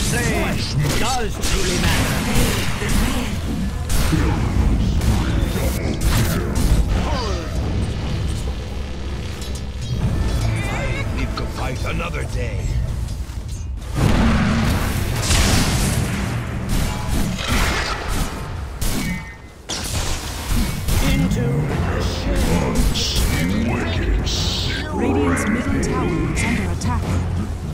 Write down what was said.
flame does truly matter. I leave to fight another day. Into the shade. Radiant's middle tower is under attack.